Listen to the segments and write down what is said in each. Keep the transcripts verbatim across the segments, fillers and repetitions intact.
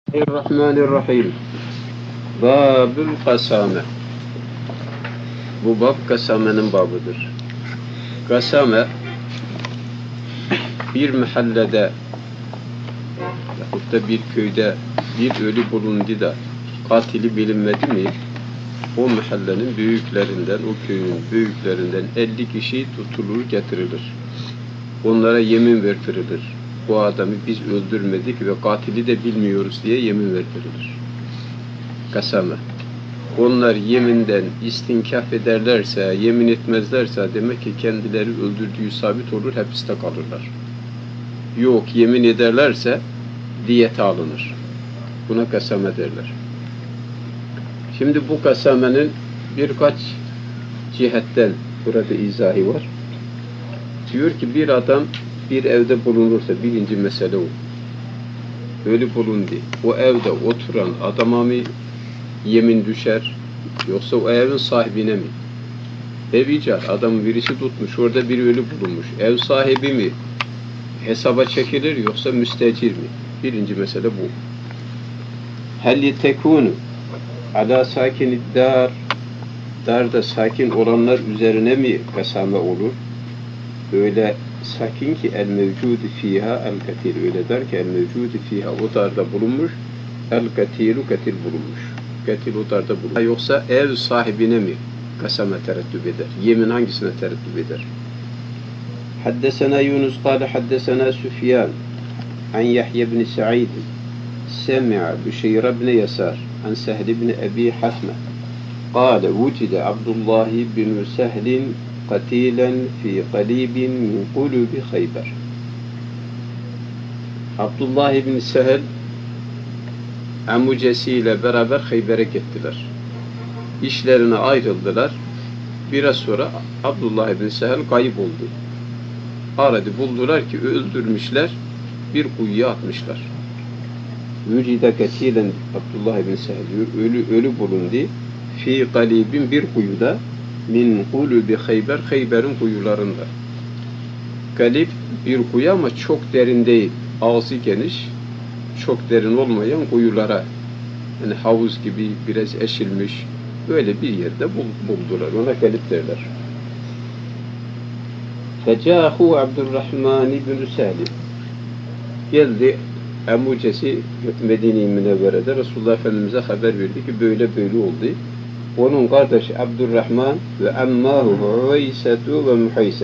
Bismillahirrahmanirrahim. Babül kasame. Bu bab kasamenin babıdır. Kasame bir mahallede yahut da bir köyde bir ölü bulundu da katili bilinmedi mi, o mahallenin büyüklerinden, o köyün büyüklerinden elli kişi tutulur getirilir. Onlara yemin vertirilir. Bu adamı biz öldürmedik ve katili de bilmiyoruz diye yemin vertirilir. Kasame. Onlar yeminden istinkaf ederlerse, yemin etmezlerse demek ki kendileri öldürdüğü sabit olur, hapiste kalırlar. Yok, yemin ederlerse diyete alınır. Buna kasame derler. Şimdi bu kasamenin birkaç cihetten burada izahı var. Diyor ki bir adam bir evde bulunursa, birinci mesele o. Öyle bulundu. O evde oturan adama mı yemin düşer, yoksa o evin sahibine mi? Ev icar, adamı birisi tutmuş, orada bir ölü bulunmuş. Ev sahibi mi hesaba çekilir, yoksa müstecir mi? Birinci mesele bu. Hel yetekûnü alâ sâkinid dâr, darda sakin olanlar üzerine mi kasame olur? Öyle sakin ki el mevcudu fiha el katil, öyle der ki el mevcudu fiha, o darda bulunmuş, el katilu katil bulunmuş. Katil o darda bulunmuş. Yoksa ev sahibine mi kasame tereddüt eder? Yemin hangisine tereddüt eder? Haddesena Yunus kâle haddesena Süfyan an Yahya ibn Sa'id semi'a Büşeyr ibn Yasar an Sehl ibn Ebi Hasme kâle vucide Abdullah bin Sehlin katilen fi qalibin min kulubi Khayber. Abdullah ibn Sehl amucesiyle beraber Khayber'e gittiler. İşlerine ayrıldılar. Biraz sonra Abdullah ibn Sehl kayıp oldu. Aradı, buldular ki öldürmüşler, bir kuyuya atmışlar. Vücide katilen, Abdullah ibn Sehl diyor, ölü, ölü bulundu. Fi qalibin, bir kuyuda, min kulubi Khayber, Khayber'in kuyularında. Kalib bir kuyu ama çok derin değil. Ağzı geniş, çok derin olmayan kuyulara, yani havuz gibi biraz eşilmiş, öyle bir yerde buldular. Ona kalib derler. Fecâhu Abdurrahman ibn Sehl. Geldi amucesi Medine-i Münevvere'de Resulullah Efendimiz'e haber verdi ki böyle böyle oldu. Onun kardeşi Abdurrahman ve emmâhu Hüveysetu ve Muhayse.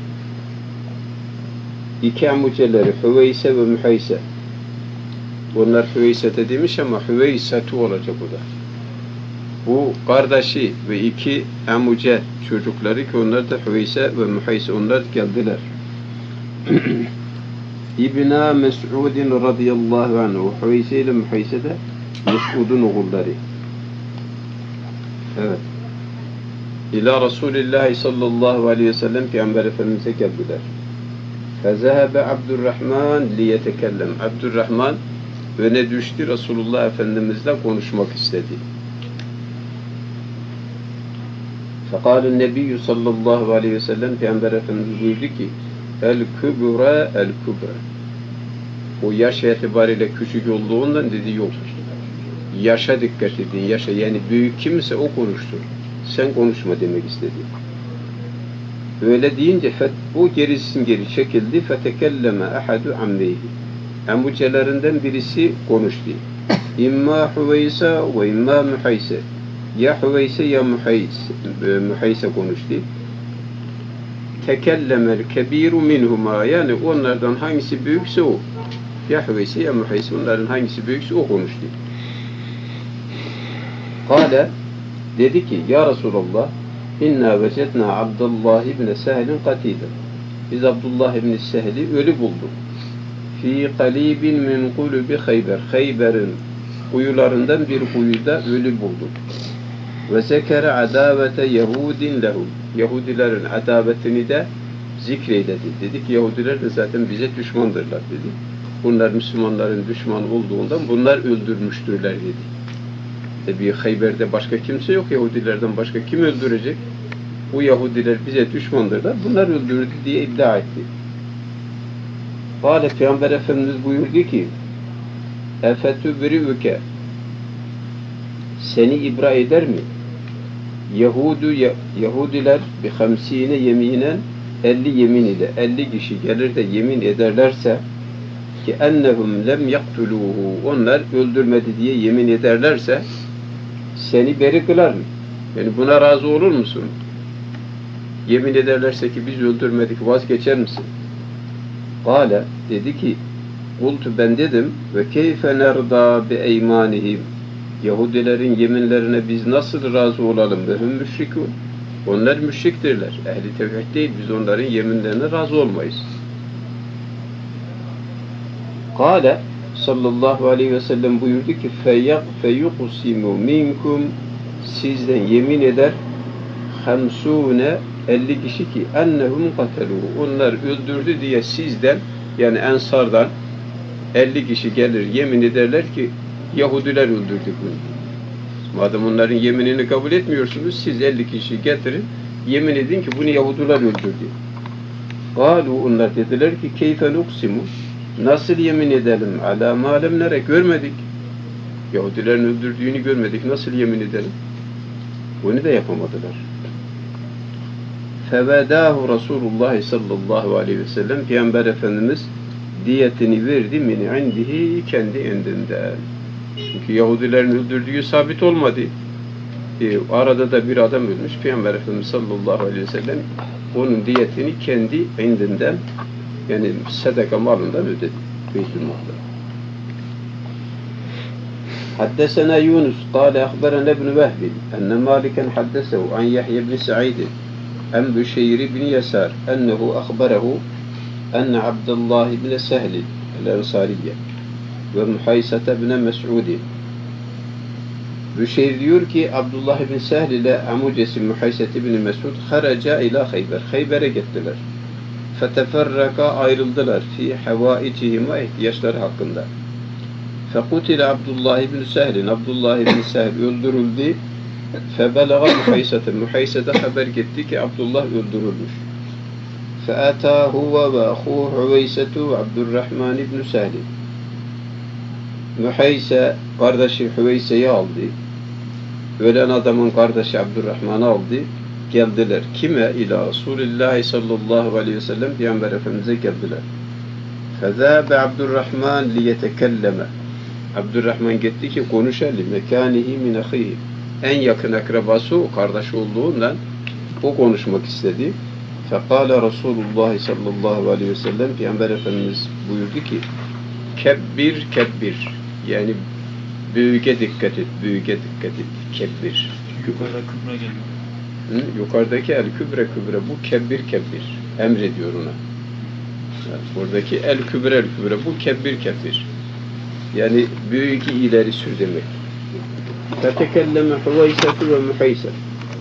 İki amuceleri Hüveyse ve Muhayse. Onlar Hüveyse'te demiş ama Hüveysetu olacak o da. Bu kardeşi ve iki amuce çocukları ki onlar da Hüveyse ve Muhayse, onlar geldiler. İbn Mes'udin radıyallahu anhu, Hüveyse ile Muhayse de Mes'ud'un oğulları. Evet. İlâ Resulillahi sallallahu aleyhi ve sellem Peygamber Efendimiz'e geldiler. Fezehebe Abdurrahman liyetekellem. Abdurrahman öne düştü, Resulullah Efendimiz'le konuşmak istedi. Fekâlü nebiyyü sallallahu aleyhi ve sellem Peygamber Efendimiz buyurdu ki el kübra el kübra. O yaş itibariyle küçük olduğundan dedi yok. Yaşa dikkat edin, yaşa. Yani büyük kimse o konuştur. Sen konuşma demek istedi. Öyle deyince o gerisin geri çekildi. Fetekelleme ahadu ammeyhi. Amucelerinden birisi konuştu. İmma Hüveyse ve imma Muhayse. Ya Hüveyse ya Muhayse, Muhayse konuştu. Tekellemel kebiru minhuma. Yani onlardan hangisi büyükse o. Ya Hüveyse ya Muhayse, onların hangisi büyükse o konuştu. Kâle, dedi ki ya Resulallah inna vecedna Abdullah ibn Sehl'in katilen. Biz Abdullah ibn Sehl'i ölü bulduk. Fi qalibin min kulubi Khayber. Khayber'in kuyularından bir kuyuda ölü bulduk. Ve zekere adavete Yahudin lehum. Yahudilerin adavetini de zikreyledi. Dedik Yahudiler de zaten bize düşmandırlar dedi. Bunlar Müslümanların düşmanı olduğundan bunlar öldürmüştürler dedi. Tabi Khayber'de başka kimse yok, Yahudilerden başka kim öldürecek? Bu Yahudiler bize düşmandırlar, bunlar öldürdü diye iddia etti. Kâle Peygamber Efendimiz buyurdu ki efetübri'üke seni ibra eder mi? Yahudu Yahudiler bi hamsine yeminen elli yemin ile elli kişi gelir de yemin ederlerse ki ennehum lem yaktuluhu onlar öldürmedi diye yemin ederlerse seni beri kılar mı? Yani buna razı olur musun? Yemin ederlerse ki biz öldürmedik vazgeçer misin? Kale dedi ki kultu ben dedim ve keyfe nerda bi eymanihim Yahudilerin yeminlerine biz nasıl razı olalım ve hum müşrikûn onlar müşriktirler. Ehli tevhid değil biz onların yeminlerine razı olmayız. Kale sallallahu aleyhi ve sellem buyurdu ki feyuqsimu minkum sizden yemin eder hamsune elli kişi ki ennehum kateluhu onlar öldürdü diye sizden yani ensardan elli kişi gelir yemin ederler ki Yahudiler öldürdü bunu. Madem onların yeminini kabul etmiyorsunuz siz elli kişi getirin yemin edin ki bunu Yahudiler öldürdü. Galu onlar dediler ki keyfe nuksimu nasıl yemin edelim ala ma lem nere görmedik. Yahudilerin öldürdüğünü görmedik nasıl yemin edelim? Bunu da yapamadılar. Fevadahu Resulullah sallallahu aleyhi ve sellem Peygamber Efendimiz diyetini verdi min indihi kendi indinden. Çünkü Yahudilerin öldürdüğü sabit olmadı. E, arada da bir adam ölmüş. Peygamber Efendimiz sallallahu aleyhi ve sellem onun diyetini kendi indinden yani sadaka malından ödedi. Beytülmah'da. Haddesena Yunus kâle ahberene ibn Vehbi enne Maliken haddesehu an Yahya ibn Sa'id en Büşeyr ibn Yasar ennehu ahberehu enne Abdullah ibn Sehl el-Ensariye ve Muhaysete ibn Mes'ud Büşeyr diyor ki Abdullah ibn Sehl ile amucesi Muhayset ibn Mes'ud haraca ila Hayber. Hayber'e gittiler. Feteferraka ayrıldılar fi havaicihima ihtiyaçları hakkında. Fekutile Abdullah ibn Sehl'in Abdullah ibn Sehl öldürüldü. Febelaga Muhayset'e Muhayset'e haber gitti ki Abdullah öldürülmüş. Feata huve ve ahuhu Hüveysetu Abdurrahman ibn Sehl. Muhayse kardeşi Hüveyse'yi aldı. Ölen adamın kardeşi Abdurrahman'ı aldı. Geldiler. Kime? İlâ Resulillahi sallallahu aleyhi ve sellem Peygamber Efendimiz'e geldiler. Fezâbe Abdurrahman liyetekelleme. Abdurrahman gitti ki konuşa li mekânihi min ahihi. En yakın akrabası o kardeş olduğundan o konuşmak istedi. Fekâle Resulullah sallallahu aleyhi ve sellem Peygamber Efendimiz buyurdu ki kebbir kebbir yani büyüke dikkat et, büyüke dikkat et, kebbir. Yukarıda kübre geliyor. Hı? Yukarıdaki el kübre kübre bu kebbir kebbir. Emrediyor ona. Yani buradaki el kübre el kübre bu kebbir kebbir. Yani büyük ileri sür demek. Fetekelleme Hüveysetu ve Muhayse.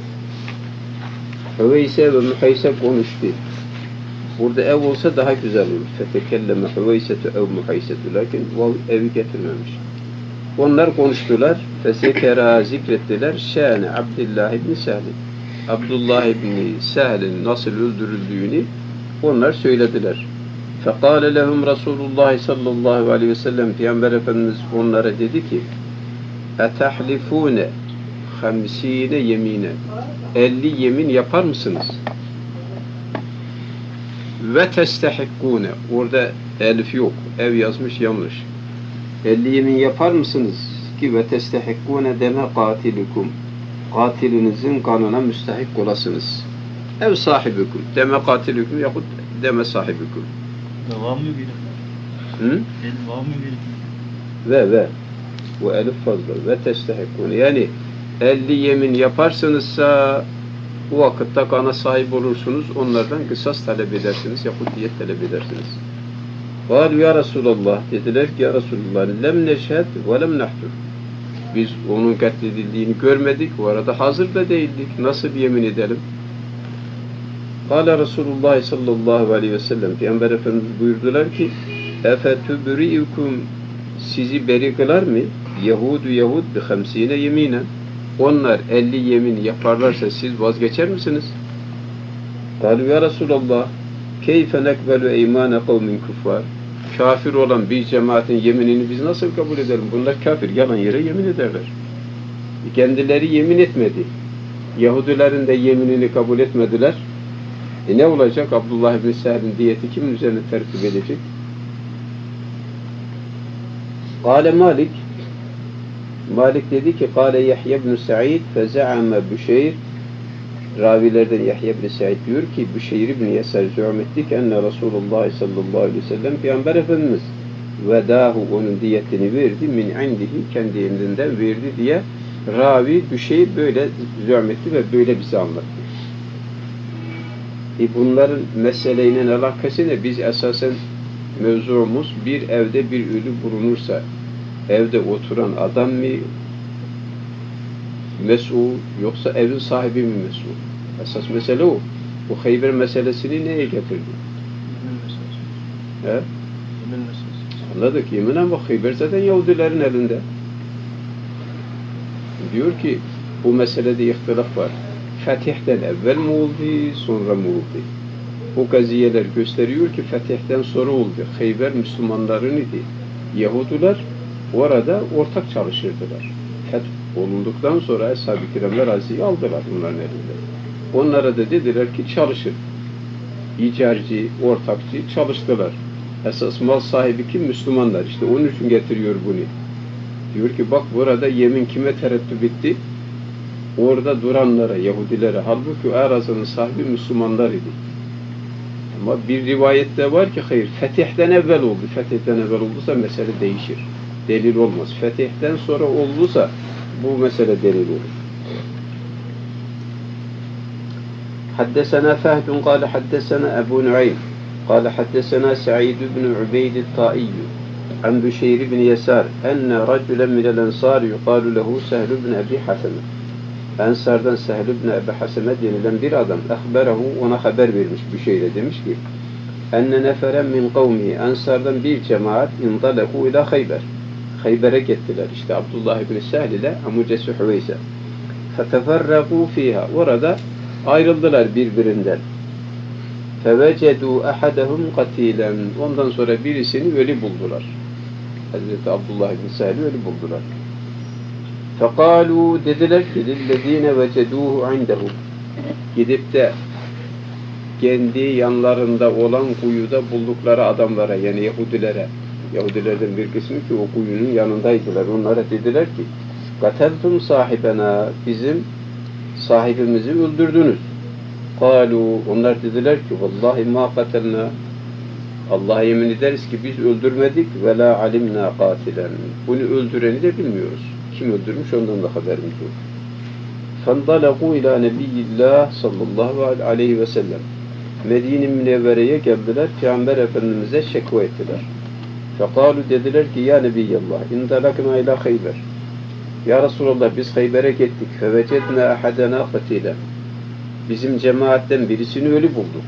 Hüveyse ve Muhayse konuştu. Burada ev olsa daha güzel olur. Fetekelleme Hüveysetu ev Muhaysetu. Lakin vav evi getirmemiş. Onlar konuştular. Fesekera zikrettiler. Şâne Abdullah ibn Sehl. Abdullah ibn Sehl'in nasıl öldürüldüğünü onlar söylediler. Fekâle lehum Resulullah sallallahu aleyhi ve sellem Peygamber Efendimiz onlara dedi ki etehlifûne hamsîne yemine elli yemin yapar mısınız? Ve testehikkûne orada elif yok. Ev yazmış yanlış. elli yemin yapar mısınız? Ki ve testehikkûne deme katilikum katilinizin kanına müstehik olasınız. Ev sahibikum deme katilikum yahut deme sahibikum. Devam mı gelir? Hı? Devam mı gelir? Ve ve bu elif fazla ve testehikkûne yani elli yemin yaparsınızsa bu vakitte kana sahip olursunuz onlardan kısas talep edersiniz yahut diyet talep edersiniz. Kâlu ya Resulallah dediler ki ya Resulallah lem neşhed ve lem nahtur. Biz onun katledildiğini görmedik. O arada hazır da değildik. Nasıl yemin edelim? Kâle Resulullah sallallahu aleyhi ve sellem Peygamber Efendimiz buyurdular ki efetübri'ukum sizi beri kılar mı? Yahudu Yahud bi hamsine yeminen. Onlar elli yemin yaparlarsa siz vazgeçer misiniz? Kâlu ya Resulallah keyfe nekbelu eymâne kavmin kuffar. kafir olan bir cemaatin yeminini biz nasıl kabul edelim? Bunlar kafir, yalan yere yemin ederler. Kendileri yemin etmedi. Yahudilerin de yeminini kabul etmediler. E ne olacak? Abdullah ibn Sehl'in diyeti kimin üzerine tertip edecek? Kâle Malik, Malik dedi ki, Kâle Yahya ibn Sa'id feze'ame Büşeyr, ravilerden Yahya ibn Sa'id diyor ki, Büşeyr ibn Yesar zü'metti ki enne Resulullah sallallahu aleyhi ve sellem Peygamber Efendimiz vedahu, onun diyetini verdi, min indihi, kendi elinden verdi diye ravi Büşeyr böyle zü'metti ve böyle bize anlattı. E bunların meseleyle alakası ne? Biz esasen mevzumuz bir evde bir ölü bulunursa evde oturan adam mı mes'ul yoksa evin sahibi mi mes'ul? Esas mesele o. Bu Hayber meselesini neye getirdi? Yemin meselesi. He? Yemin meselesi. Anladık. Yemin ama Hayber zaten Yahudilerin elinde. Diyor ki bu meselede ihtilaf var. Fetih'ten evvel mi oldu, sonra mı oldu? Bu gaziyeler gösteriyor ki Fetih'ten sonra oldu. Hayber Müslümanların idi. Yahudiler orada ortak çalışırdılar. Fetih olunduktan sonra Eshab-ı Kiramlar Azi'yi aldılar bunların elinde. Onlara da dediler ki çalışın. İcarcı, ortakçı çalıştılar. Esas mal sahibi kim? Müslümanlar. İşte onun için getiriyor bunu. Diyor ki bak burada yemin kime tereddüt etti? Orada duranlara, Yahudilere. Halbuki arazının sahibi Müslümanlar idi. Ama bir rivayette var ki hayır, Fetih'ten evvel oldu. Fetih'ten evvel olduysa mesele değişir. Delil olmaz. Fetih'ten sonra olduysa bu mesele delil olur. Haddesena Fehdun kâle haddesena Ebu Nu'aym kâle haddesena Sa'id ibn Ubeyd el-Ta'iyyü an Büşeyr ibn Yesar enne raculen minel ensâr yuqâlu lehu Sehl ibn Ebi Haseme. Ensardan Sehl ibn Ebi Haseme denilen bir adam ehberehu, ona haber vermiş Büşeyr'e, demiş ki enne neferen min kavmi, Ensardan bir cemaat indaleku ila Hayber, Hayber'e gittiler. İşte Abdullah ibn Sehl ile Amucesi Hüveyse. Feteferraku fiha, orada ayrıldılar birbirinden. Fevecedu ahadahum katilen, ondan sonra birisini ölü buldular. Hazreti Abdullah ibn Sehl'i ölü buldular. Fekalu, dediler ki lillezine veceduhu indehum, gidip de kendi yanlarında olan kuyuda buldukları adamlara, yani Yahudilere, Yahudilerden bir kısmı ki o kuyunun yanındaydılar. Onlara dediler ki kateltum sahibena, bizim sahibimizi öldürdünüz. Kalu, onlar dediler ki vallahi ma katelna, Allah'a yemin ederiz ki biz öldürmedik ve la alimna katilen, bunu öldüreni de bilmiyoruz. Kim öldürmüş ondan da haberimiz yok. Fendalaqu ila nebiyillah sallallahu aleyhi ve sellem, Medine-i Münevvere'ye geldiler, Peygamber Efendimiz'e şekva ettiler. Fekalu, dediler ki ya Nebiyallah indalakna ila Hayber, ya Resulallah biz Hayber'e gittik. Fevecedna ahadena katile, bizim cemaatten birisini ölü bulduk.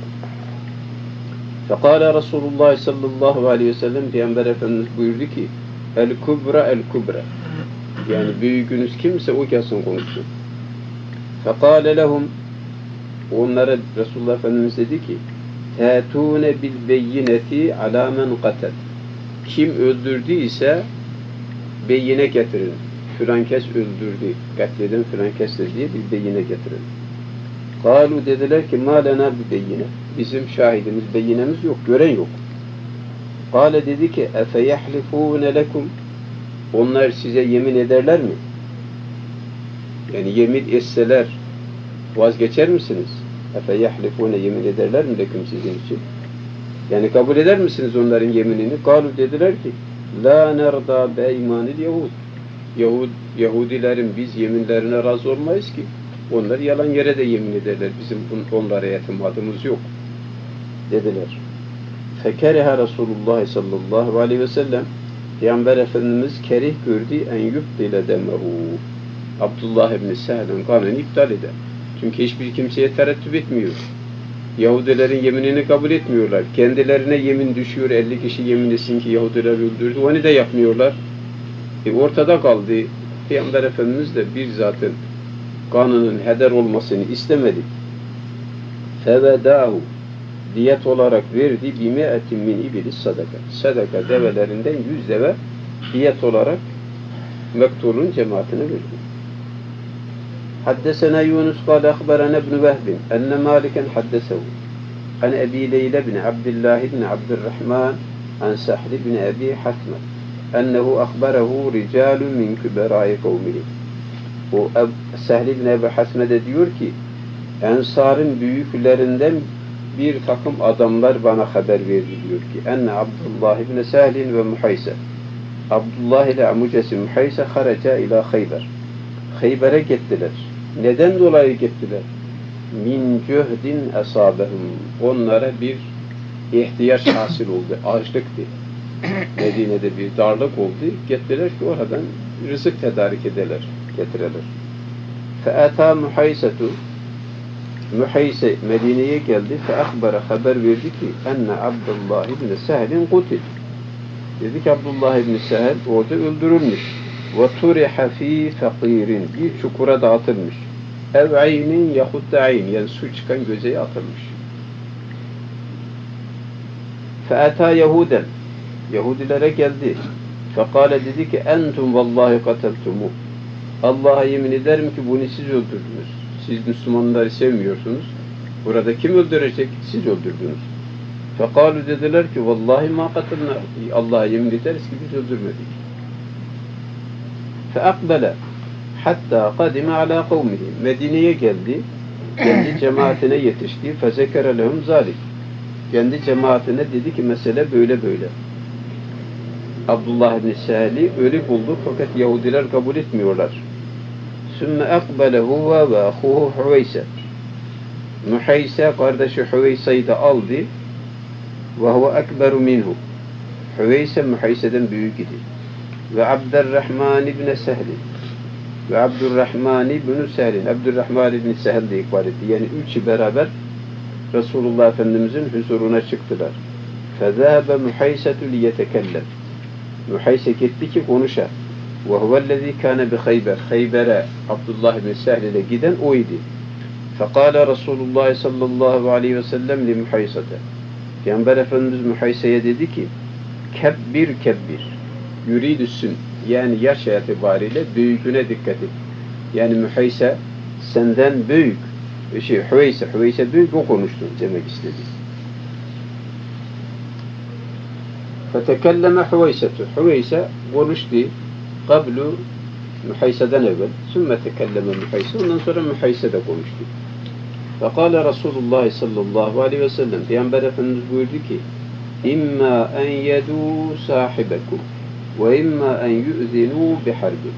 Fekala Resulullah sallallahu aleyhi ve sellem, Peygamber Efendimiz buyurdu ki el kubra el kubra, yani büyüğünüz kimse o gelsin konuşsun. Fekale lehum, onlara Resulullah Efendimiz dedi ki tâtûne bil beyineti alâ men katel, kim öldürdüyse beyine getirin. Filankes öldürdü, katleden filankestir diye bir beyine getirin. Kalu, dediler ki mâ lenâ bi beyine, bizim şahidimiz, beyinemiz yok, gören yok. Kale, dedi ki efe yahlifûne lekum, onlar size yemin ederler mi? Yani yemin etseler vazgeçer misiniz? Efe yahlifûne, yemin ederler mi lekum, sizin için? Yani kabul eder misiniz onların yeminini? Kalu, dediler ki la nerda be imanil Yahud, Yahud, Yahudilerin biz yeminlerine razı olmayız ki. Onlar yalan yere de yemin ederler. Bizim onlara itimadımız yok, dediler. Fekereha Resulullah sallallahu aleyhi ve sellem, Peygamber Efendimiz kerih gördü en yubdile demehu, Abdullah ibn Sehl'in kanını iptal eder. Çünkü hiçbir kimseye tereddüt etmiyor. Yahudilerin yeminini kabul etmiyorlar. Kendilerine yemin düşüyor, elli kişi yemin etsin ki Yahudiler öldürdü. Onu da yapmıyorlar. E ortada kaldı. Peygamber Efendimiz de bir zatın kanının heder olmasını istemedi. Fevedâhu, diyet olarak verdi bimi'etin min ibilis sadaka. Sadaka develerinden yüz deve diyet olarak mektulun cemaatine verdi. Haddesena Yunus kâle akberana ibn Vehbin enne Maliken haddesehu an Ebi Leyla bin Abdullah bin Abdurrahman an Sahl bin Ebi Hatme ennehu akberehu ricalun min küberai kavmihi. O Sahl bin Ebi Hatme de diyor ki Ensar'ın büyüklerinden bir takım adamlar bana haber verdi diyor ki enne Abdullah ibn Sahlin ve Muhayse Abdullah ile amucesi Muhayse haraca ila Khayber. Khayber'e gittiler. Neden dolayı gittiler? Min cühdin esabehum. Onlara bir ihtiyaç hasıl oldu. Açlıktı. Medine'de bir darlık oldu. Gittiler ki oradan rızık tedarik ederler, getirirler. Fe'ata Muhaysetu Muhayse Medine'ye geldi. Fe'akbara haber verdi ki enne Abdullah ibn Sahlin kutil. Dedi ki Abdullah ibn Sahl orada öldürülmüş. Ve turiha fi fakirin. Bir çukura dağıtılmış. Ev aynin yahut da ayn. Yani su çıkan gözeye atılmış. Fe'ata Yahuden. Yahudilere geldi. Fekale dedi ki entum vallahi kateltumu. Allah'a yemin ederim ki bunu siz öldürdünüz. Siz Müslümanları sevmiyorsunuz. Burada kim öldürecek? Siz öldürdünüz. Fekalu dediler ki vallahi ma katilna. Allah'a yemin ederiz ki biz öldürmedik. Feakbele hatta kadime ala kavmihi. Medine'ye geldi. Kendi cemaatine yetişti. Fezekere lehum zalik. Kendi cemaatine dedi ki mesele böyle böyle. Abdullah ibn Sahl'i ölü buldu fakat Yahudiler kabul etmiyorlar. Sümme ekbele huve ve ahuhu Hüveyse. Muhayse kardeşi Hüveyse'yi de aldı. Ve huve ekberu minhu. Hüveyse Muhayse'den büyük idi. Ve Abdurrahman ibn Sahl'i. Ve Abdurrahman ibn Sahl'in. Abdurrahman ibn Sahl de ikbar etti. Yani üçü beraber Resulullah Efendimizin huzuruna çıktılar. فَذَهَبَ مُحَيْسَةُ لِيَتَكَلَّمْ. Muhayse gitti ki konuşa. وَهُوَ الَّذ۪ي كَانَ بِخَيْبَرْ Khayber'e Abdullah ibn Sahl ile giden o idi. فَقَالَ رَسُولُ اللّٰهِ sallallahu aleyhi ve sellem لِمُحَيْسَةَ. Peygamber Efendimiz Muhayse'ye dedi ki kebbir kebbir yuridüssün, yani yaş itibariyle büyüklüğüne dikkat et. Yani Muhayse senden büyük, şey Hüveyse, Hüveyse büyük, o konuştu demek istedi. Fetekelleme Hüveysetu. Hüveyse konuştu kablu Muhayse'den evvel. Sümme tekelleme Muhayse. Ondan sonra Muhayse de konuştu. Fekale Resulullah sallallahu aleyhi ve sellem. Peygamber Efendimiz buyurdu ki İmma en yedû sahibekum ve imma en yu'zinû biharbin.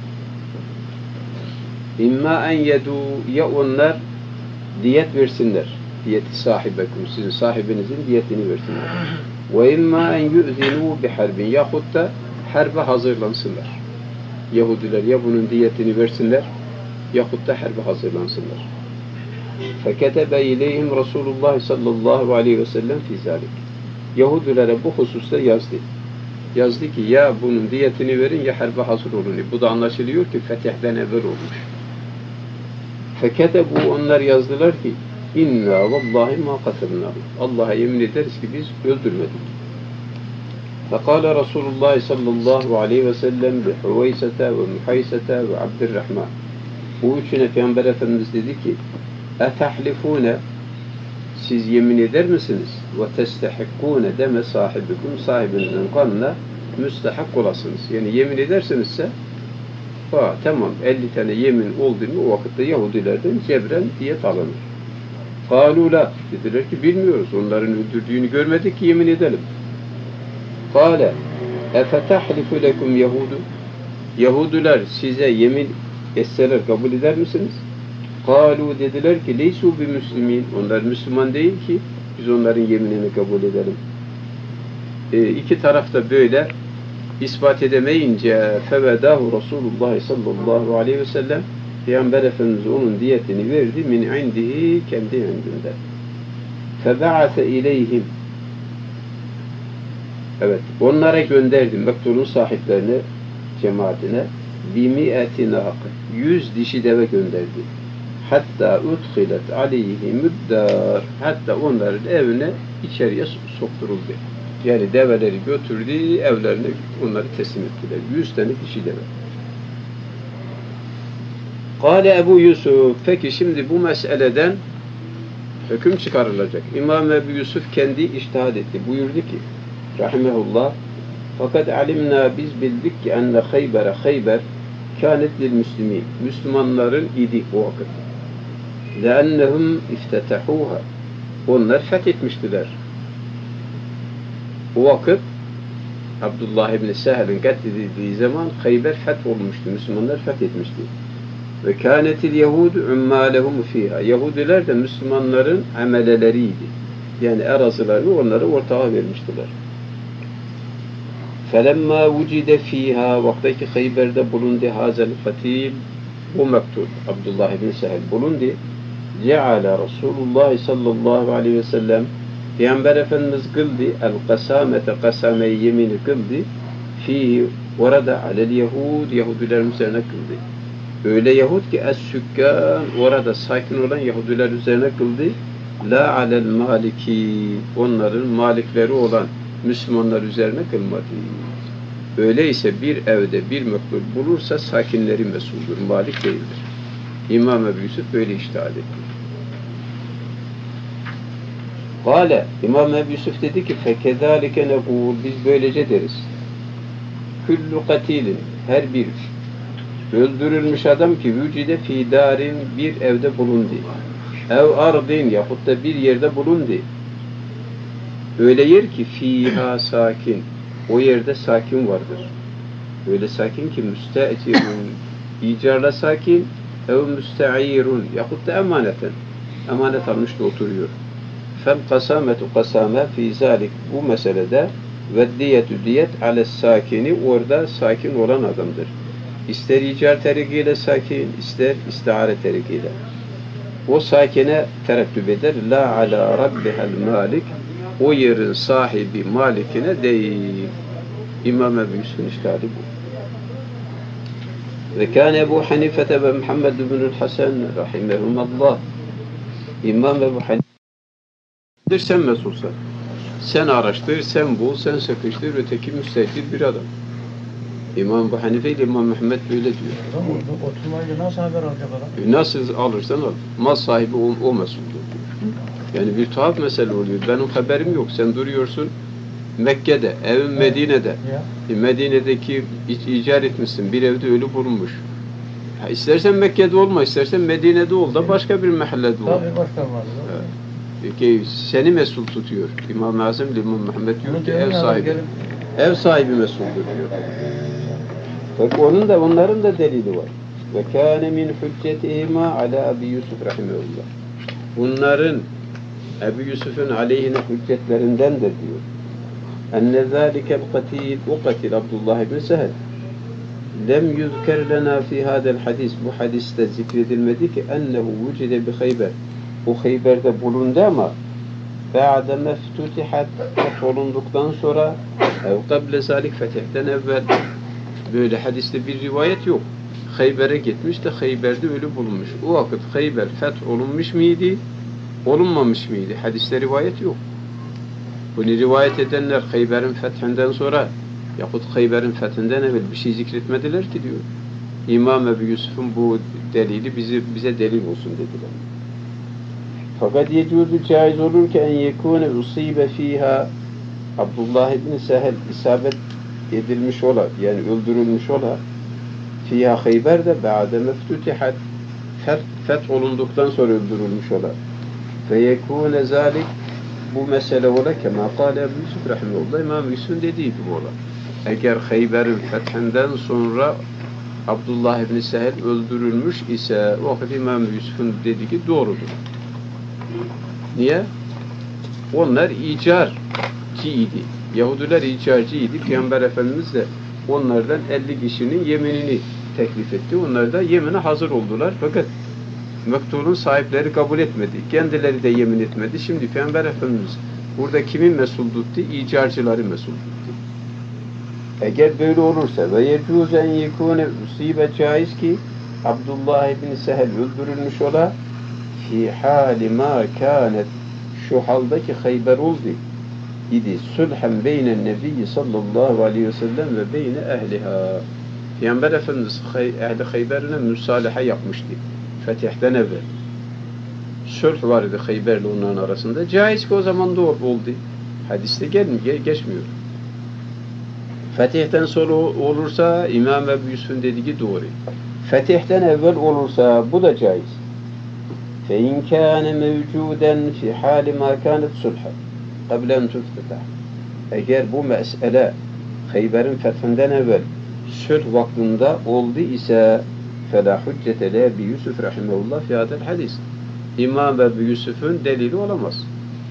İmma en yedû, ya onlar diyet versinler. Diyeti sahibekum, sizin sahibinizin diyetini versinler. Ve imma en yu'zinû biharbin. Yahut da harbe hazırlansınlar. Yahudiler ya bunun diyetini versinler yahut da harbe hazırlansınlar. Feketebe ileyhim Resulullah sallallahu aleyhi ve sellem fi zalik. Yahudilere bu hususta yazdı. Yazdı ki ya bunun diyetini verin ya harbe hazır olun. Bu da anlaşılıyor ki fetihden evvel olmuş. Feketebu, onlar yazdılar ki inna vallahi ma katilna. Allah'a yemin ederiz ki biz öldürmedik. Fekale Resulullah sallallahu aleyhi ve sellem bi Hüveysete ve Muhaysete ve Abdurrahman. Bu üçüne Peygamber Efendimiz dedi ki etehlifune, siz yemin eder misiniz? Ve testehikkune deme sahibikum, sahibinizin kanına müstehak olasınız. Yani yemin edersinizse ha, tamam elli tane yemin oldu mu o vakitte Yahudilerden cebren diyet alınır. Kâlûlâ, dediler ki bilmiyoruz, onların öldürdüğünü görmedik ki yemin edelim. Kâle efetahlifu lekum yahudu. Yahudiler size yemin etseler kabul eder misiniz? Kâlû, dediler ki leysû bi müslimin. Onlar Müslüman değil ki biz onların yeminini kabul edelim. E, iki tarafta böyle ispat edemeyince fevedahu Resulullah sallallahu aleyhi ve sellem, Peygamber Efendimiz onun diyetini verdi min indihi, kendi indinde. Feba'ate ileyhim. Evet, onlara gönderdim mektulun sahiplerine, cemaatine bimi'eti nâk, yüz dişi deve gönderdi. Hatta udhilet aleyhi müddar, hatta onların evine içeriye sokturuldu. Yani develeri götürdü, evlerine onları teslim ettiler. Yüz tane kişi deve. Kâle Ebu Yusuf, peki şimdi bu meseleden hüküm çıkarılacak. İmam Ebu Yusuf kendi içtihad etti. Buyurdu ki, rahimehullah, fakat alimna biz bildik ki enne Khayber'e Khayber kânet lil müslimin. Müslümanların idi o vakit. لَأَنَّهُمْ اِفْتَتَحُوهَا onlar fethetmiştiler. O vakit Abdullah İbni Sehel'in katledildiği zaman Khayber fetholmuştu. Müslümanlar fethetmişti. Ve kânetil Yahudu ummâlehum fîhâ. Yahudiler de Müslümanların ameleleriydi. Yani arazılarını onlara ortağa vermiştiler. فَلَمَّا وُجِدَ ف۪يهَا vaktaki Khayber'de bulundu hazel katil bu mektup Abdullah İbni Sehel bulundu. Ceale Resulullah sallallahu aleyhi ve sellem Peygamber Efendimiz kıldı el-kasamete kasameyi yemini kıldı fihi orada alel Yahud Yahudilerin üzerine kıldı. Öyle Yahud ki es-sükkan orada sakin olan Yahudiler üzerine kıldı. La alel maliki onların malikleri olan Müslümanlar üzerine kılmadı. Öyleyse bir evde bir mektul bulursa sakinleri mesuldür, malik değildir. İmam Ebu Yusuf böyle içtihad etti. Kale, İmam Ebu Yusuf dedi ki fekezalike nekul biz böylece deriz. Kullu katilin her bir öldürülmüş adam ki vücide fi darin bir evde bulundu. Ev ardin yahut da bir yerde bulundu. Öyle yer ki fiha sakin. O yerde sakin vardır. Öyle sakin ki müste'cirun icarla sakin ev müste'irun yahut da emaneten. Emanet almış da oturuyor. Fel kasametu kasame fi zalik bu meselede ve diyetü diyet ales sakini orada sakin olan adamdır. İster icar terikiyle sakin, ister istihare terikiyle. O sakine terettüp eder. La ala rabbihel malik o yerin sahibi malikine değil. İmam Ebu Yusuf'un iştihadi bu. Ve kâne Ebu Hanifete ve Muhammed ibn-ül Hasan rahimehumallah. İmam Ebu Hanife sen mesulsan. Sen araştır, sen bul, sen sıkıştır, öteki müstehcir bir adam. İmam Ebu Hanife ile İmam Muhammed böyle diyor. Oturmayınca nasıl haber alacak adam? E nasıl alırsan al. Mal sahibi o, o mesuldur diyor. Yani bir tuhaf mesele oluyor. Benim haberim yok. Sen duruyorsun Mekke'de, evin Medine'de. E Medine'deki icar etmişsin. Bir evde ölü bulunmuş. Ha, istersen Mekke'de olma, istersen Medine'de ol da başka bir mahallede ol. Tabii başka var. Evet. Seni mesul tutuyor. İmam-ı Azam ile İmam Muhammed diyor ki ev sahibi. Ev sahibi mesuldür diyor. Bak onun da onların da delili var. Ve kâne min hüccetihima ala Ebi Yusuf rahimehullah. Bunların Ebu Yusuf'un aleyhine hüccetlerindendir diyor. Enne zâlikel katil o katil Abdullah ibn Sehel lem yüzker lena fi hadel hadis bu hadiste zikredilmedi ki ennehu vücide bi Khayber o Khayber'de bulundu ama ba'de meftutihat olunduktan sonra ev kable zalik fetihten evvel böyle hadiste bir rivayet yok. Khayber'e gitmiş de Khayber'de ölü bulunmuş. O vakit Khayber feth olunmuş mıydı? Olunmamış mıydı? Hadiste rivayet yok. Bunu rivayet edenler Khayber'in fethinden sonra yahut Khayber'in fethinden evvel bir şey zikretmediler ki diyor. İmam Ebu Yusuf'un bu delili bize, bize delil olsun dediler. Fakat yecuzu caiz olur ki en yekûne usibe fiha Abdullah ibn Sehel isabet edilmiş ola yani öldürülmüş ola fiha Khayber'de ba'de meftutihat feth olunduktan sonra öldürülmüş ola. Feyekûne zâlik bu mesele ola kema kâle Ebu Yusuf rahimehullah İmam Yusuf'un dediği gibi ola. Eğer Khayber'in fethinden sonra Abdullah ibn Sehel öldürülmüş ise o vakit İmam Yusuf'un dediği doğrudur. Niye? Onlar icarcıydı. Yahudiler icarcıydı. Peygamber Efendimiz de onlardan elli kişinin yeminini teklif etti. Onlar da yemine hazır oldular. Fakat mektubun sahipleri kabul etmedi. Kendileri de yemin etmedi. Şimdi Peygamber Efendimiz burada kimin mesul tuttu? İcarcıları mesul tuttu. Eğer böyle olursa ve yecuzen yekûne usibe caiz ki Abdullah ibn Sehel öldürülmüş ola fi hali ma kânet şu haldaki Khayber oldu idi. Sulhen beynen nebiyyi sallallahu aleyhi ve sellem ve beyne ehliha. Peygamber Efendimiz ehli Khayber'ine müsalaha yapmıştı. Fetihten evvel. Sulh vardı Khayber'le onların arasında. Caiz ki o zaman da oldu. Hadiste gelmiyor, geçmiyor. Fetihten sonra olursa İmam Ebu Yusuf'un dediği doğru. Fetihten evvel olursa bu da caiz. فَاِنْ كَانَ مَوْجُودًا فِي حَالِ مَا كَانَتْ سُلْحًا قَبْلَ اَنْ تُفْتَتَحْ. Eğer bu mesele Khayber'in fethinden evvel sülh vaktinde oldu ise فَلَا حُجَّةَ لَا بِيُسُفْ رَحِمَهُ اللّٰهِ فِي هَذَا الْحَدِيثِ. İmam Ebu Yusuf'un delili olamaz.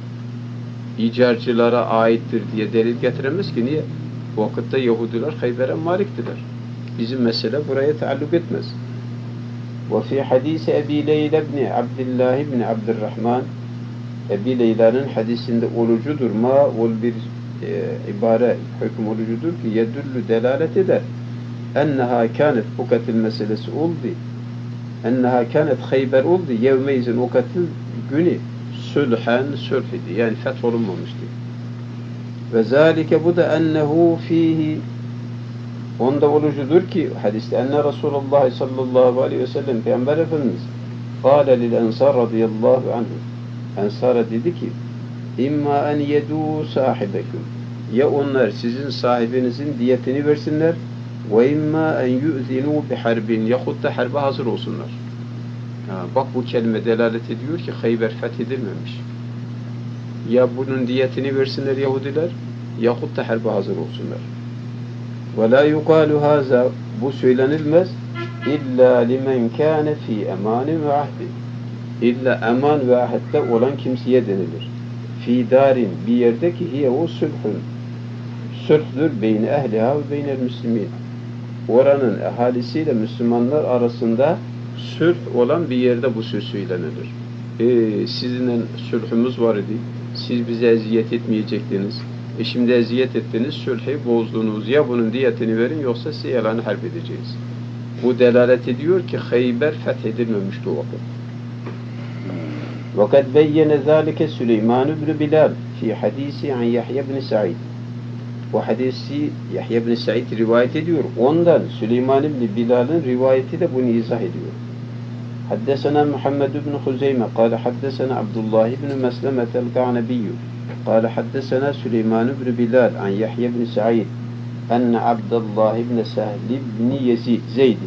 İcarcılara aittir diye delil getiremez ki. Niye? Bu vakitte Yahudiler Khayber'e maliktiler. Bizim mesele buraya taalluk etmez. وفي حديث أبي ليلى بن عبد الله بن عبد الرحمن Ebi Leyla'nın hadisinde olucudur. Ma ol bir e, ibare, hüküm olucudur ki yedüllü delalet eder. Enneha kânet o katil meselesi oldu. Enneha kânet Khayber oldu. Yevmeyizin o katil günü sülhen sülh idi. Yani feth olunmamıştı. Ve zâlike bu da ennehu fihi onda olucudur ki hadiste enne Resulullah sallallahu aleyhi ve sellem Peygamber Efendimiz kâle lil ensar radıyallahu anhu Ensara dedi ki imma en yedû sahibekum ya onlar sizin sahibinizin diyetini versinler ve imma en yu'zinû bi harbin yahut da harbe hazır olsunlar. Ha, bak bu kelime delalet ediyor ki Khayber fethedilmemiş. Ya bunun diyetini versinler Yahudiler yahut da harbe hazır olsunlar. Ve la yuqalu haza bu söylenilmez illa limen kâne fî emânin ve ahdin. İlla eman ve ahette olan kimseye denilir. Fî darin bir yerde ki hiye o sülhün. Sülhdür beyni ehliha ve beynel müslimin. Oranın ahalisiyle Müslümanlar arasında sülh olan bir yerde bu söz söylenilir. E, sizinle sülhümüz var idi. Siz bize eziyet etmeyecektiniz. E şimdi eziyet ettiniz, sülhü bozdunuz. Ya bunun diyetini verin yoksa size yalanı harp edeceğiz. Bu delalet ediyor ki Khayber fethedilmemişti o vakit. وَقَدْ بَيَّنَ ذَٰلِكَ سُلَيْمَانُ بْنُ بِلَالٍ فِي حَد۪يسِ عَنْ يَحْيَ بْنِ سَعِيدٍ. Bu hadisi Yahya bin Said rivayet ediyor. Ondan Süleyman ibn Bilal'ın rivayeti de bunu izah ediyor. Haddesena Muhammed ibn Huzeyme قال حدثنا عبد الله بن مسلمة القعنبي قال حدثنا سليمان بن بلال عن يحيى بن سعيد أن عبد الله بن سهل بن يزيد زيد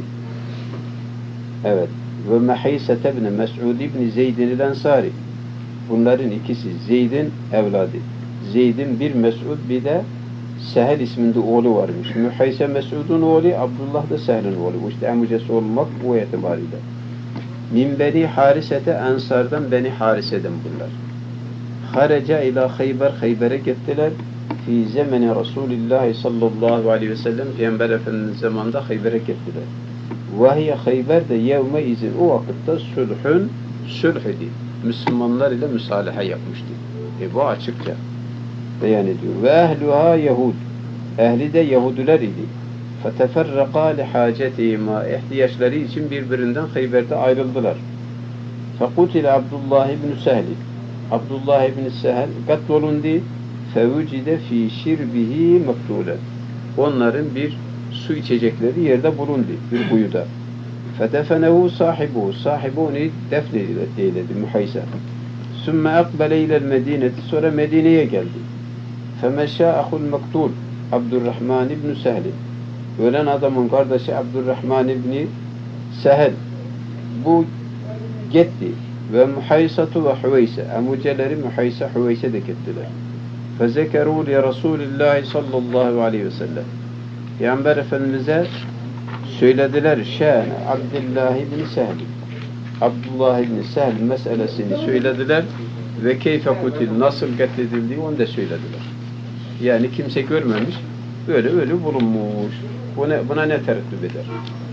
evet ve Mehayse ibn Mes'ud ibn Zeyd'in el-Ensari. Bunların ikisi Zeyd'in evladı. Zeyd'in bir Mes'ud bir de Sehel isminde oğlu varmış. Mehayse Mes'ud'un oğlu, Abdullah da Sehel'in oğlu. İşte amcası olmak bu itibariyle. Min beni Harise'te Ensar'dan beni Harise'den bunlar. Haraca ila Khayber, Khayber'e gittiler. Fi zemeni Resulullah sallallahu aleyhi ve sellem Peygamber Efendimiz zamanında Khayber'e gittiler. Vahiye Khayber de yevme izin o vakitte sülhün sülh idi. Müslümanlar ile müsalaha yapmıştı. E bu açıkça beyan ediyor. Ve ehluha Yahud. Ehli de Yahudiler idi. Feteferraka li hacetihima. İhtiyaçları için birbirinden Khayber'de ayrıldılar. Fekutile Abdullah ibn Sehl. Abdullah ibn Sehl katlolundu. Fevücide fi şirbihi mektulen. Onların bir su içecekleri yerde bulundu. Bir kuyuda. Fedefenehu sahibu. Sahibi onu defneyledi. Muhayse. Sümme akbele ilel medineti. Sonra Medine'ye geldi. Femeşâ ahul mektul. Abdurrahman ibn Sehl. Ölen adamın kardeşi Abdurrahman ibn Sehl. Bu gitti. Ve Muhaysatu ve Hüveyse. Amuceleri Muhayse, Hüveyse de gittiler. Fezekerû li Resulillahi sallallahu aleyhi ve sellem. Peygamber Efendimiz'e söylediler şâne Abdullah ibn Sehl. Abdullah ibn Sehl meselesini söylediler ve keyfe kutil nasıl katledildiği onu da söylediler. Yani kimse görmemiş, böyle ölü bulunmuş. Buna, buna ne tereddüt eder?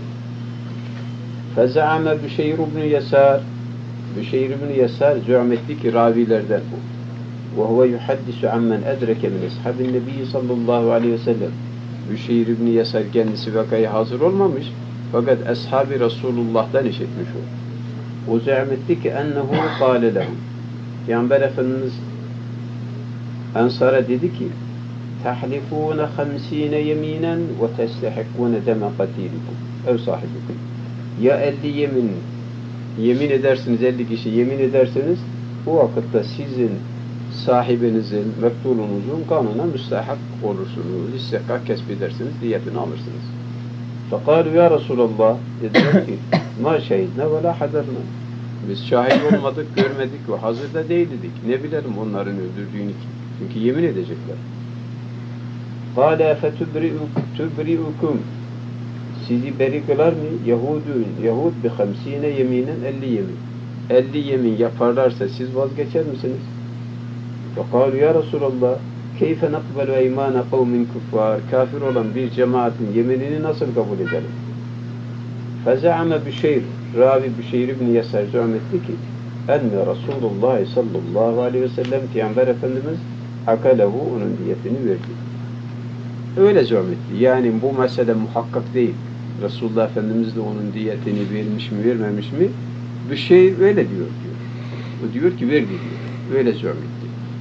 Fezaame Büşeyr ibn Yesar. Büşeyr ibn Yesar zü'metti ki ravilerden bu. Ve huve yuhaddisu ammen edreke min ashabin nebiyyi sallallahu aleyhi ve sellem. Büşeyr ibn Yesar kendisi vakaya hazır olmamış fakat ashab-ı Resulullah'tan işitmiş o. O zü'metti ki ennehu kâle lehum. Peygamber Efendimiz Ensara dedi ki tahlifûne hamsîne yemînen ve testehikkûne deme katîlikum ev sahibikum. Ya elli yemin yemin edersiniz, elli kişi yemin ederseniz o vakitte sizin sahibinizin, mektulunuzun kanına müstahak olursunuz. İstihkak kesbedersiniz, diyetini alırsınız. Fekâlu ya Resulallah, dediler ki ma şehidne ve la haderna. Biz şahit olmadık, görmedik ve hazırda değildik. Ne bilelim onların öldürdüğünü ki. Çünkü yemin edecekler. Kâle fetubri'ukum. Sizi beri kılar mı? Yahudun, Yahud bi hamsine yeminen elli yemin. elli yemin yaparlarsa siz vazgeçer misiniz? Fekâlu ya Resulallah keyfe nakbelu eymâne kavmin kuffâr. Kafir olan bir cemaatin yeminini nasıl kabul edelim? Feze'ame Büşeyr, Ravi Büşeyr ibn Yesar zahmetti ki enne Resulullah sallallahu aleyhi ve sellem Peygamber Efendimiz akalehu, onun diyetini verdi. Öyle zahmetti. Yani bu mesele muhakkak değil. Resulullah Efendimiz de onun diyetini vermiş mi, vermemiş mi? Büşeyr öyle diyor diyor. O diyor ki verdi diyor. Öyle zahmetti.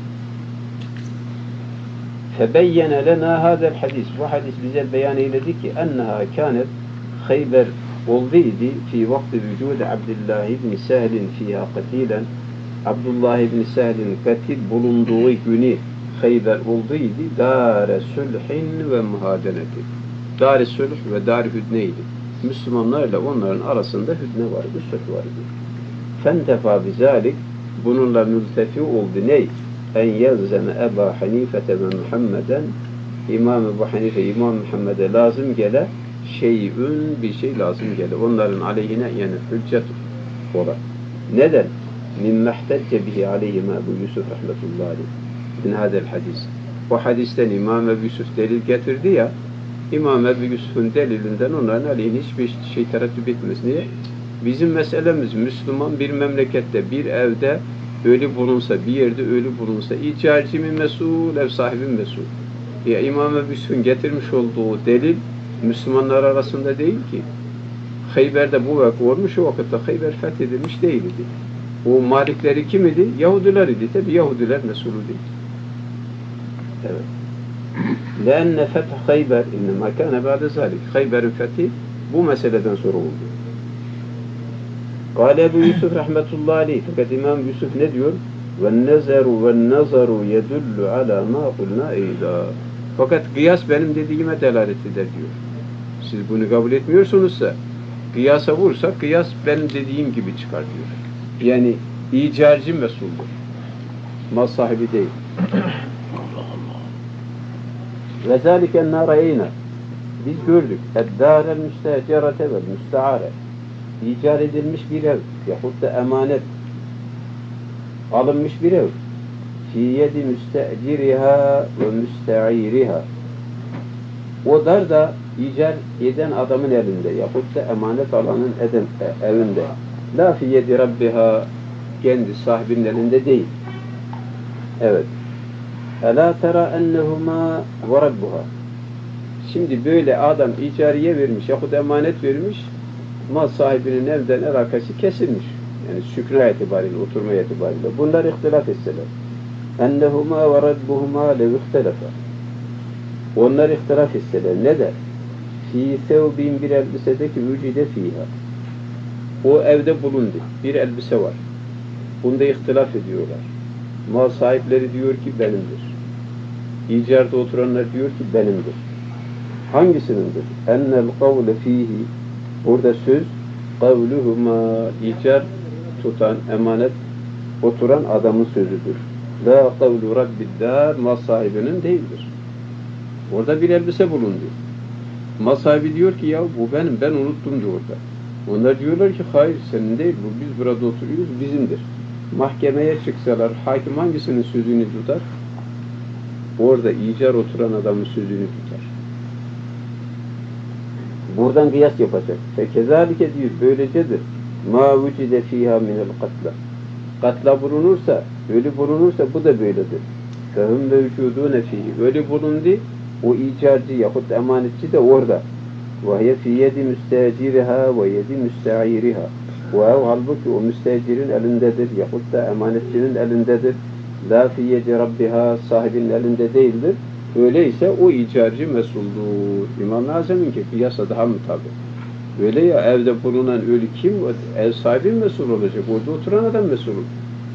Febeyyene lena hadel hadis. Bu hadis bize beyan eyledi ki enneha kânet Khayber olduydu fi vakti vücudu Abdullah ibn Sehl'in fiha katilen. Abdullah ibn Sehl'in katil bulunduğu günü Khayber olduydu. Dar-ı sülhin ve muhadeneti. Dar-ı sülh ve dar-ı hüdneydi. Müslümanlarla onların arasında hüdne vardı, sulh vardı. Fentefa bizalik, bununla mültefi oldu ney? En yelzeme Ebu Hanifete ve Muhammeden, İmam Ebu Hanife, İmam Muhammed'e lazım gele şeyün, bir şey lazım gele. Onların aleyhine yani hüccet olan. Neden? Min mehtecce bihi aleyhime Ebu Yusuf rahmetullahi aleyh. Min hadel hadis. O hadisten İmam Ebu Yusuf delil getirdi ya, İmam Ebu Yusuf'un delilinden onların aleyhine hiçbir şey tereddüt etmez. Niye? Bizim meselemiz Müslüman bir memlekette, bir evde ölü bulunsa, bir yerde ölü bulunsa, icareci mi mesul, ev sahibi mi mesul? Ya İmam Ebu Yusuf'un getirmiş olduğu delil Müslümanlar arasında değil ki. Hayber'de bu vakı olmuş, o vakitte Hayber fethedilmiş değildi. O malikleri kim idi? Yahudiler idi. Tabi Yahudiler mesulü değil. Evet. لأن فتح Khayber إنما كان بعد ذلك. Khayber'in fethi bu meseleden sonra oldu. قال Ebu Yusuf rahmetullahi aleyh. Fakat İmam Yusuf ne diyor? وَالنَّزَرُ وَالنَّظَرُ يَدُلُّ عَلَى مَا قُلْنَا اَيْدًا. Fakat kıyas benim dediğime delalet eder diyor. Siz bunu kabul etmiyorsunuzsa kıyasa vursa kıyas benim dediğim gibi çıkar diyor. Yani icarci mesuldür. Mal sahibi değil. Ve zâliken nâreyna. Biz gördük. Eddârel müstecerete vel müsteare. İcar edilmiş bir ev yahut da emanet alınmış bir ev. Fî yedi müsteciriha ve müste'iriha. O dar da icar eden adamın elinde yahut da emanet alanın eden, e, evinde. La fî yedi rabbiha, kendi sahibinin elinde değil. Evet. Elâ tera ennehumâ ve rabbuha. Şimdi böyle adam icariye vermiş yahut emanet vermiş, mal sahibinin evden alakası kesilmiş. Yani sükûn itibariyle, oturma itibariyle. Bunlar ihtilaf etseler. Ennehumâ ve rabbuhumâ lev ihtelefa. Onlar ihtilaf etseler. Ne der? Fî sevbin bir elbisedeki vücide fîhâ. O evde bulundu. Bir elbise var. Bunda ihtilaf ediyorlar. Mal sahipleri diyor ki benimdir. İcarda oturanlar diyor ki benimdir. Hangisinindir? Ennel kavle fihi. Burada söz kavluhuma, icar tutan, emanet oturan adamın sözüdür. La kavlu rabbiddar, mal sahibinin değildir. Orada bir elbise bulundu. Mal sahibi diyor ki ya bu benim, ben unuttum diyor orada. Onlar diyorlar ki hayır senin değil bu, biz burada oturuyoruz, bizimdir. Mahkemeye çıksalar hakim hangisinin sözünü tutar? Orada icar oturan adamın sözünü tutar. Buradan kıyas yapacak. Fekezalike diyor, böylecedir. Ma vücide fiha minel katla. Katla bulunursa, ölü bulunursa bu da böyledir. Fehum mevcudune fihi. Ölü bulundu, o icarcı yahut emanetçi de orada. Ve hiye fi yedi müsteciriha ve yedi müste'iriha. Ve halbuki o müstecirin elindedir yahut da emanetçinin elindedir. La fi yedi rabbiha, sahibinin elinde değildir. Öyleyse o icarcı mesuldur. İmam Azam'ınki kıyasa daha mı tabi? Öyle ya, evde bulunan ölü kim? Ev sahibi mesul olacak. Orada oturan adam mesul olur.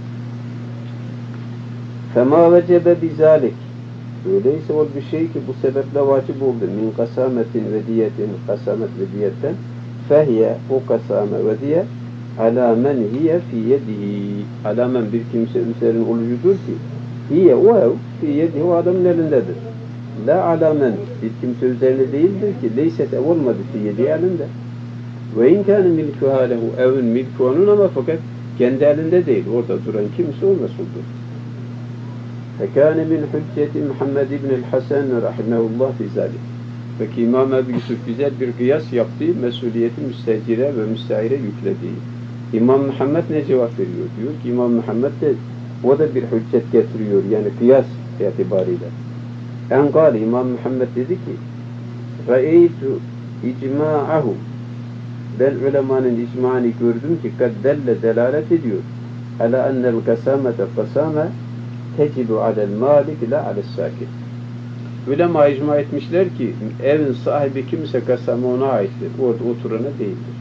Fema vecebe bizalik. Öyleyse o bir şey ki bu sebeple vacip oldu. Min kasametin ve diyetin, kasamet ve diyetten, fehiye, o kasame ve diye, ala men hiye fi yedihi. Ala men bir kimse üzerine olucudur ki, hiye o ev fi yedihi, o adamın elindedir. La ala men bir kimse üzerine değildir ki, leyset ev olmadı fi yedihi elinde. Ve inkâne milkuhâ lehu, evin milkü onun ama fakat kendi elinde değil. Orada duran kimse o mesuldur. فكان من حجة محمد بن الحسن رحمه الله في ذلك. Peki İmam Ebu Yusuf güzel bir kıyas yaptığı, mesuliyeti müstecire ve müstahire yüklediği. İmam Muhammed ne cevap veriyor? Diyor ki İmam Muhammed de o da bir hüccet getiriyor, yani kıyas itibariyle. En kâli, İmam Muhammed dedi ki Ra'eytu icma'ahu, ben ulemanın icma'ını gördüm ki kad delle delalet ediyor ala ennel kasamete kasame tecibu alel malik la alel sakit. Ulema icma etmişler ki evin sahibi kimse kasame ona aittir. Orada oturana değildir.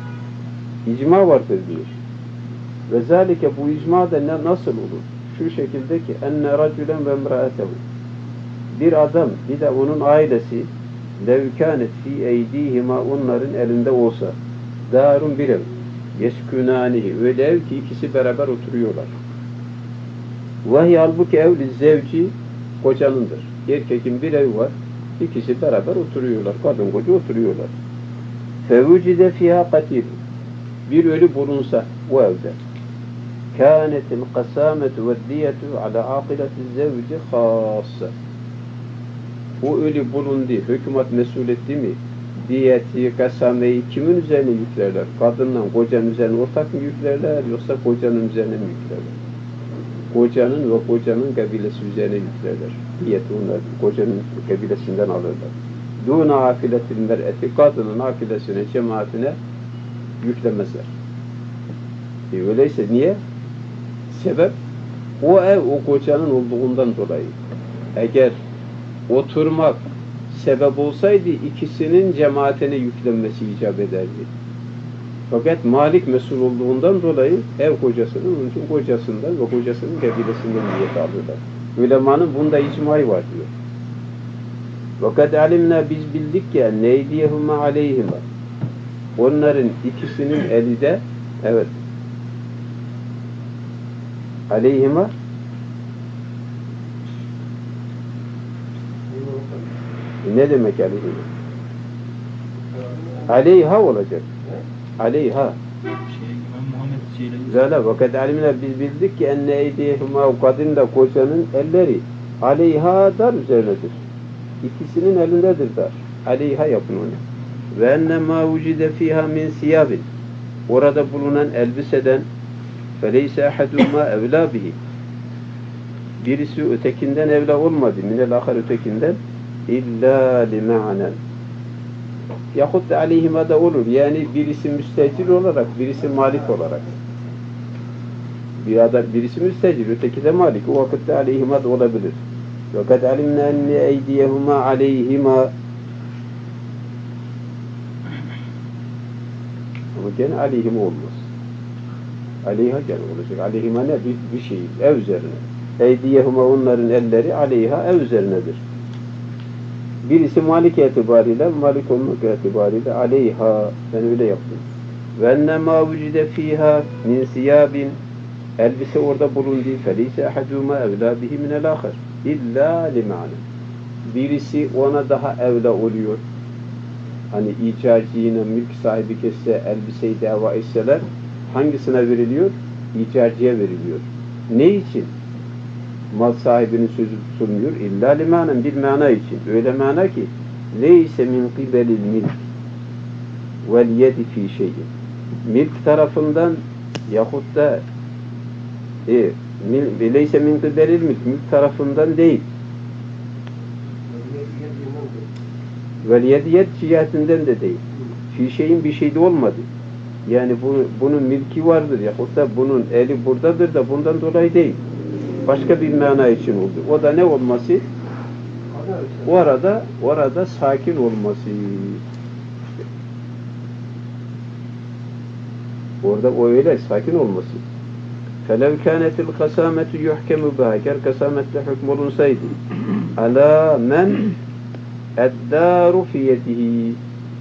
İcma vardır diyor. Ve zalike, bu icma da ne, nasıl olur? Şu şekilde ki enne racülen ve emraatehu, bir adam bir de onun ailesi lev kânet fî eydîhima, onların elinde olsa darun bir ev yeskûnânihi, öyle ev ki ikisi beraber oturuyorlar. Vahiy halbuki evli zevci kocanındır. Erkekin bir ev var, ikisi beraber oturuyorlar. Kadın koca oturuyorlar. Fevücide fîhâ katil, bir ölü bulunsa o evde. Kânetil kasâmetu ve diyetu ala âkileti zevci khâsse. O ölü bulundu, hükümet mesul etti mi? Diyeti, kasameyi kimin üzerine yüklerler? Kadınla kocanın üzerine ortak mı yüklerler, yoksa kocanın üzerine mi yüklerler? Kocanın ve kocanın kabilesi üzerine yüklerler. Diyeti onlar kocanın kabilesinden alırlar. Dûne afiletil mer'eti, kadının afilesine, cemaatine yüklemezler. E öyleyse niye? Sebep, o ev o kocanın olduğundan dolayı. Eğer oturmak sebep olsaydı ikisinin cemaatine yüklenmesi icap ederdi. Fakat malik mesul olduğundan dolayı ev kocasının, onun için kocasından ve kocasının kabilesinden niyet alırlar. Ulemanın bunda icmayı var diyor. Fakat alimna, biz bildik ki neydiyehuma aleyhima, onların ikisinin eli de, evet, aleyhima ne demek aleyhima? Aleyha olacak. Aleyha. Zala vakat alimler, biz bildik ki enne eydihuma, kadın da kocanın elleri aleyha dar üzerinedir. İkisinin elindedir dar. Aleyha yapın onu. Ve enne ma vücide fiha min siyabin, orada bulunan elbiseden feleyse ahaduma evla bihi, birisi ötekinden evla olmadı, minel ahar ötekinden, illa li ma'nen, yahut da aleyhima da olur. Yani birisi müstecir olarak, birisi malik olarak. Bir adam, birisi müstecir, öteki de malik. O vakitte aleyhima da olabilir. Fakat alimna enne eydiyehuma aleyhima, ama gene aleyhima olmaz. Aleyha gene olacak. Aleyhima ne? Bir, bir şey. Ev üzerine. Eydiyehuma, onların elleri aleyha, ev üzerinedir. Birisi malik itibariyle, malik olmak itibariyle aleyha, ben öyle yaptım. Ve enne ma vücide fiha min siyabin, elbise orada bulundu. Felise ahaduma evla bihi minel ahir illa lima'ne, birisi ona daha evla oluyor. Hani icarcıyla mülk sahibi kesse, elbiseyi dava etseler hangisine veriliyor? İcarcıya veriliyor. Ne için? Mal sahibinin sözü tutulmuyor. İlla limanen, bir mana için. Öyle mana ki leyse min kibelil milk vel yedi fi şeyin. Milk tarafından yahut da e, leyse min kibelil milk, milk tarafından değil. Vel yedi yed cihetinden de değil. Fi şeyin, bir şeyde olmadı. Yani bu, bunun milki vardır yahut da bunun eli buradadır da bundan dolayı değil. başka bir mana için oldu. O da ne olması? Orada, orada sakin olması. Orada o öyle sakin olması. فَلَوْ كَانَتِ الْقَسَامَةُ يُحْكَمُ بَهَا Eğer kasametle hükmolunsaydı عَلَى مَنْ اَدَّارُ فِيَتِهِ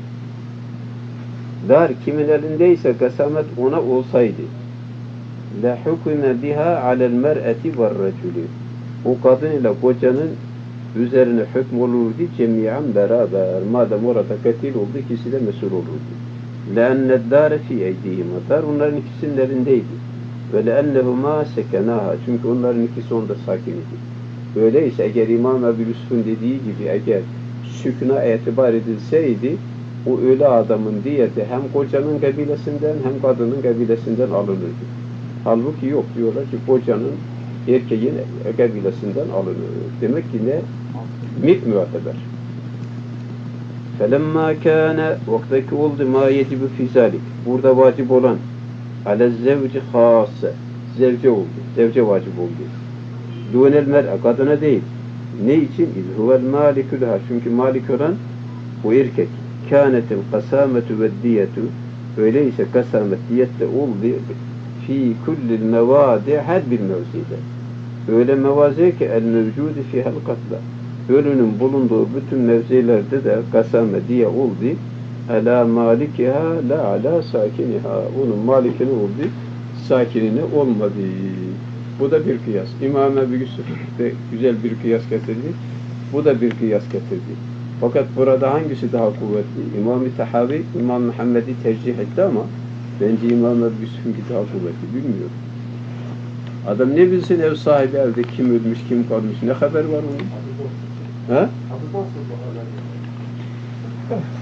Dar kimin elindeyse kasamet ona olsaydı لَحُكُمَ بِهَا عَلَى الْمَرْأَةِ وَالرَّجُلِ O kadın ile kocanın üzerine hükm olurdu cemiyen beraber. Madem orada katil oldu, ikisi de mesul olurdu. لَاَنَّ الدَّارَ فِي اَيْدِهِمَا Dar onların ikisinin elindeydi. Ve لَاَنَّهُمَا سَكَنَاهَا Çünkü onların ikisi onda sakin idi. Öyleyse eğer İmam Ebu Yusuf'un dediği gibi eğer sükuna itibar edilseydi o ölü adamın diyeti hem kocanın kabilesinden hem kadının kabilesinden alınırdı. Halbuki yok diyorlar ki kocanın erkeğin kabilesinden alınır. Demek ki ne? Mit müateber. فَلَمَّا كَانَ Vaktaki oldu مَا يَجِبُ فِي ذَلِكَ Burada vacip olan عَلَى الزَّوْجِ خَاصَ Zevce oldu. Zevce vacip oldu. دُونَ الْمَرْءَ Kadına değil. Ne için? اِذْ هُوَ الْمَالِكُ لَهَا Çünkü malik olan o erkek. كَانَتِ الْقَسَامَةُ وَالدِّيَةُ Öyleyse kasamet diyette oldu fi kullil mevadi her bir mevzide. Öyle mevazi ki el mevcudi fihel katla. Ölünün bulunduğu bütün mevzilerde de kasame diye oldu. Ala malikiha la ala sakiniha. Onun malikini oldu, sakinine olmadı. Bu da bir kıyas. İmam Ebu Yusuf de güzel bir kıyas getirdi. Bu da bir kıyas getirdi. Fakat burada hangisi daha kuvvetli? İmam-ı Tahavi, İmam Muhammed'i tercih etti ama bence İmam Ebu Yusuf'unki daha kuvvetli. Bilmiyorum. Adam ne bilsin ev sahibi evde kim ölmüş, kim kalmış, ne haber var onun? Ha?